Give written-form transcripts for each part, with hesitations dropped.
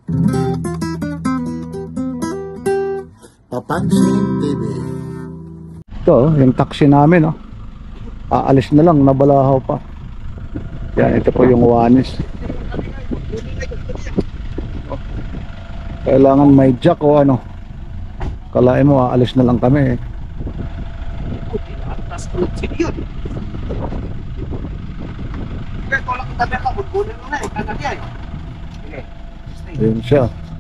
Papansin TV. Ito, yung taxi namin, oh. Aalis na lang, nabalahaw pa. Yan, ito po yung Juanes. Kailangan may jack o ano. Kalain mo, aalis na lang kami, eh. Ayun siya.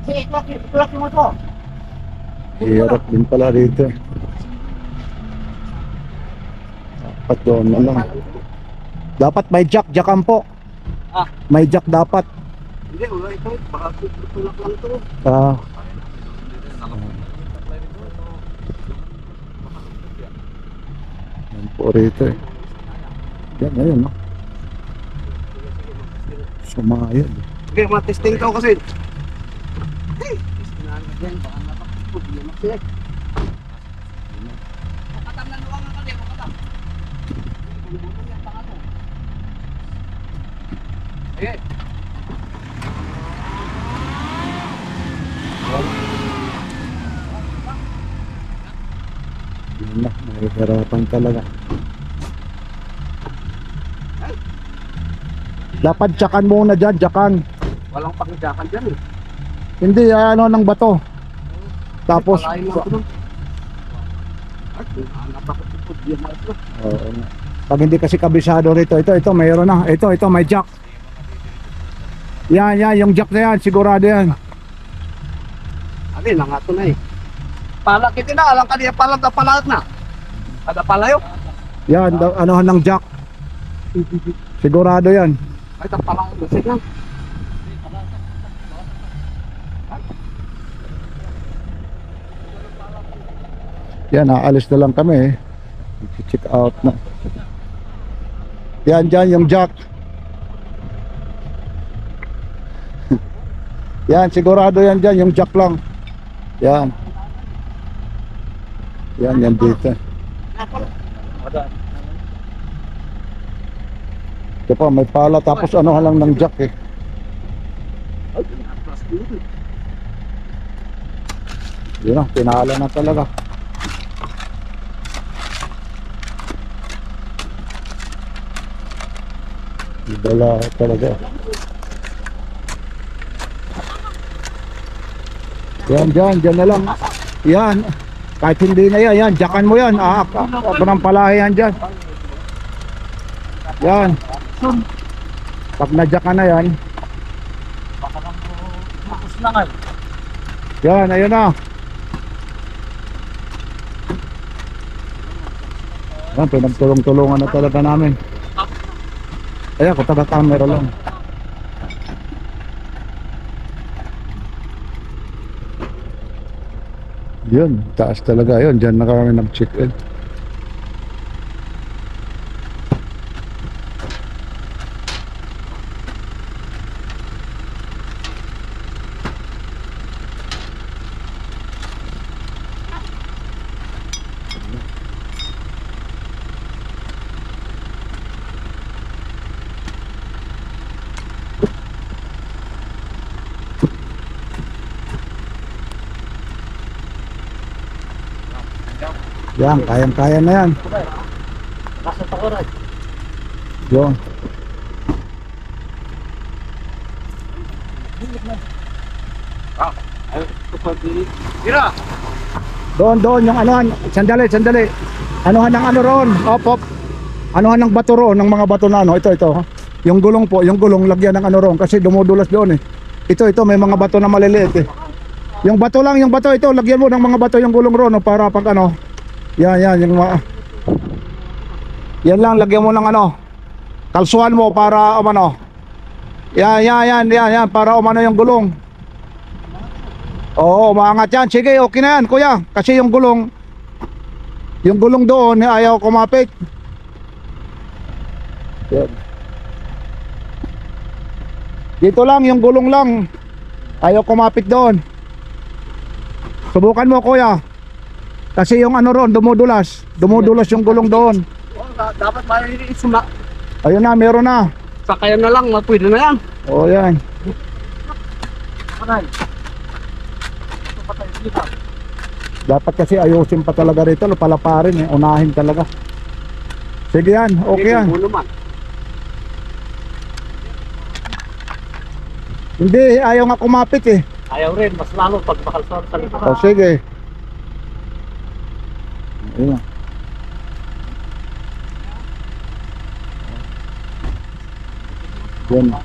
Hirap din pala rito. Dapat doon na lang. Dapat may jack, jackan po. May jack dapat. Hindi, wala ito. Baka tutulak lang ito. Yan po rito, eh. Yan, ayun, no? Sumayad. Okay, matesting ka kasi. Hey! Testing na yan. Baka napakapod. Hindi maksila. Makatam na luwangan ka din. Makatam. Bulubunan yan. Baka ito. Ayan. Yun na, mahihirapan talaga. Dapat jakan muna dyan, jakan. Walang pakijakan dyan eh. Hindi, ano ng bato. Tapos, Palain lang ito nun. Napakapod. Hindi maksila. oo nga. Pag hindi kasi kabisado rito, ito, mayroon na. Ito, may jack. Yan, yung jack na yan, sigurado yan. Abi, nangato na eh. Palak ito na. Alang kanina palak na palak na. Ada palayo. Yan, anohan ng jack. Sigurado yan. Ay, tapalang lusik lang. Yan, aalis na lang kami, eh. Check out na. Yan, dyan yung jack. Yan, sigurado yan dyan, yung jack lang. Yan. Yan dito. Ito pa, may pala, tapos ano lang ng jack, eh. Yun na, pinala na talaga. Dala talaga. Yan, dyan na lang. Yan. Kahit hindi na yan, jakan mo yan. Ng palahe yan dyan. Yan. Pag na-jakan na yan. Yan, ayun na. Yan, pinagtulong-tulungan na talaga namin. Ayan, kung taga-camera lang. Yun, taas talaga yun. Diyan na kami nag-check-in. Yan, kayang-kaya na yan. Nasa takoran. Yun. Tira! Doon, yung anuhan. Sandali. Anuhan ng ano ron. Op. Anuhan ng bato ron, ng mga bato na ano. Ito. Yung gulong po, lagyan ng ano ron. Kasi dumudulas doon, eh. Ito, may mga bato na maliliit, eh. Yung bato, ito, lagyan mo ng mga bato yung gulong ron, no, para pag ano. Yan, yung mga... Yan lang, lagyan mo ng ano. Kalsuhan mo para umano. Yan, para umano yung gulong. Oo, umaangat yan. Sige, okay na yan, kuya. Kasi yung gulong doon, ayaw kumapit. Yan. Dito lang, yung gulong lang. Ayaw kumapit doon. Subukan mo, kuya. Kasi yung ano ron, dumudulas yung gulong doon. Dapat may isuma. Ayun na, meron na. Sakayan na lang, pwede na yan. O yan. kanay. Ito pa tayo dito. Dapat kasi ayusin pa talaga rito, palaparin eh, unahin talaga. Sige yan, okay yan. Ulo man. Hindi, ayaw nga kumapit eh. Ayaw rin, mas lalo pag makalsar sa likod. O sige. Ayun. Yan.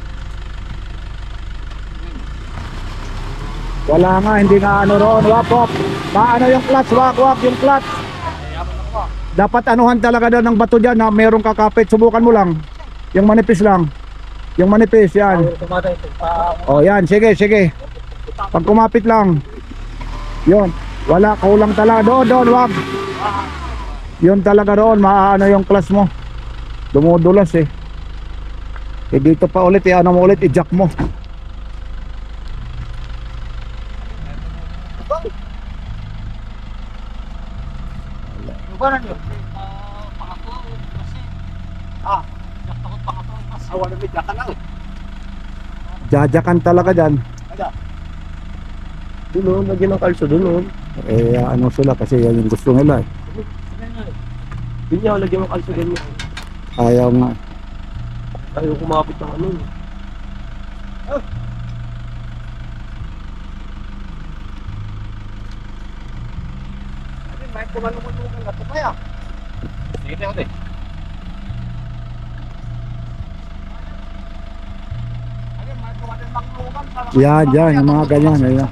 Wala nga, hindi nga ano roon, wapok. Paano yung clutch, wak yung clutch. Dapat anuhan talaga daw ng bato dyan na merong kakapit. Subukan mo lang. Yung manipis lang. Yung manipis, yan. O yan, sige, sige. Pag kumapit lang. Yun. Wala, kulang talaga. Doon, wag. Yun talaga roon, maano yung clutch mo. Dumudulas eh. Eh dito pa ulit, ano mo ulit, i-jack mo. Ano nyo? Pangatlo kasi. Takot pangatlo kasi. Wala may jack na. Jajakan talaga dyan. Doon, lagyan ng kalso doon. Eh ano sila kasi yan yung gusto nila eh. Yun niya, lagyan ng kalso doon. Ayaw nga. Ayaw kumapit ng ano. May kumalungan na ito kaya. Sige tayo din. Yan, yung mga ganyan. Ayan.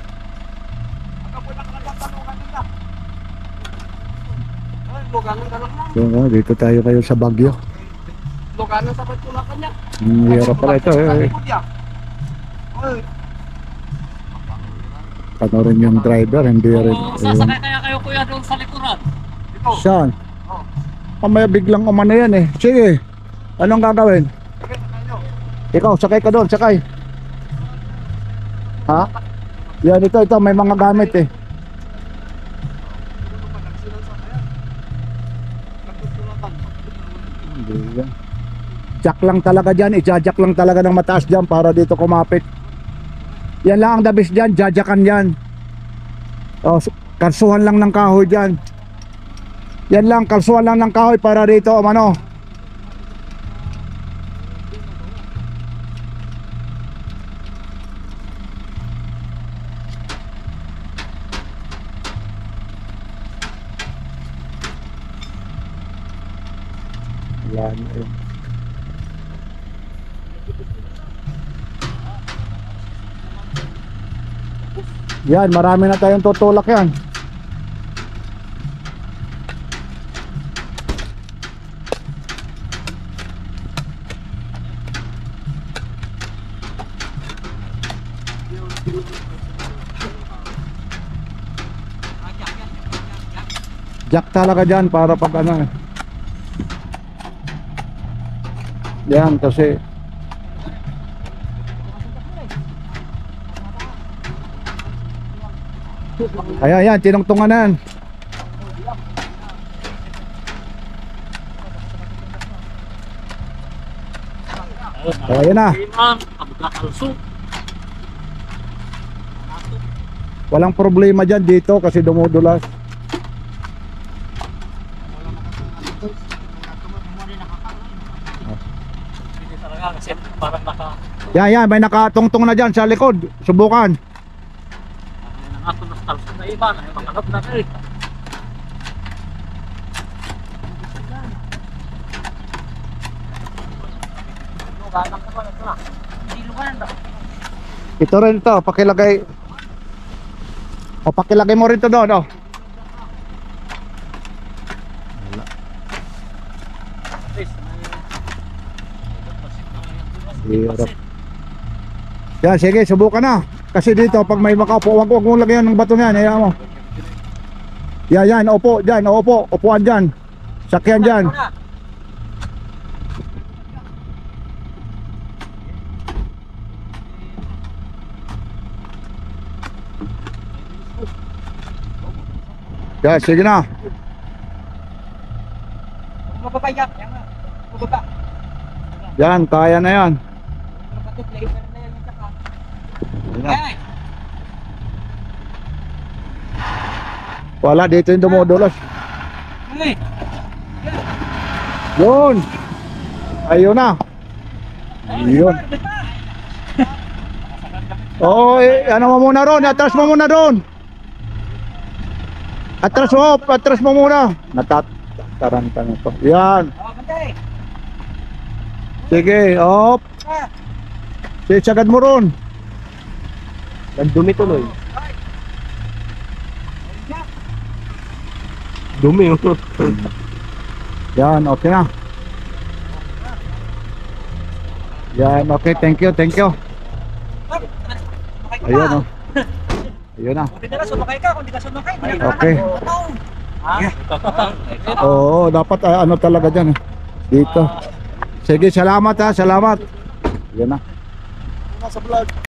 So, dito tayo kayo sa Baguio. Luganan sa pagtulakan niya. Hirap pala ito eh. Panorin yung driver, hindi rin. Sasakay kaya kayo kuya doon sa likuran? Saan? Mamaya biglang umano yan eh. Sige, anong gagawin? Ikaw, sakay ka doon, sakay. Ha? Yan, ito, may mga gamit eh. Jack lang talaga dyan, i-jack lang talaga ng mataas dyan para dito kumapit. Yan lang ang dabis dyan, jajakan yan. O, kalsuhan lang ng kahoy dyan. Yan lang, kalsuhan lang ng kahoy para dito, umano. Yan, eh. Yan, marami na tayong tutulak yan. Jack talaga dyan para pag ano. Yan kasi ayan, tinungtungan na yan. Ayan na. Walang problema dyan dito kasi dumudulas. Yan, may nakatungtong na dyan sa likod. Subukan. Ako nostalgia na iba na yung makalap na rin. Luganan ka ba ito na? Hindi luganan daw. Ito rin to, pakilagay. O pakilagay mo rin to doon, oh. Hirap. Yan, sige, subukan na. Kasi dito, pag may makaupo, wag mong lagyan ng bato niyan, hayaan mo. Yan, opo, dyan, opo, upuan dyan. Sakyan dyan. Yan, sige na. Mapapayak, yan nga. Mababa. Yan, kaya na yan. Mababa, Wala, dito yung dumudulas. Yun. Ayun na. Yun. Oo, ano mo muna ron. Atras mo muna ron. Atras mo muna. Natataranta na to. Yan. Sige, op. Sige, sagad mo ron. Ang dumi tuloy. Dumi oh. Yan, okay na. Yan, okay, thank you. Ayun, oh. Ayun na. Kung di na sumakay ka, kung di ka sumakay, Okay. Oo, dapat ano talaga dyan. Dito. Sige, salamat ha, salamat. Yan na.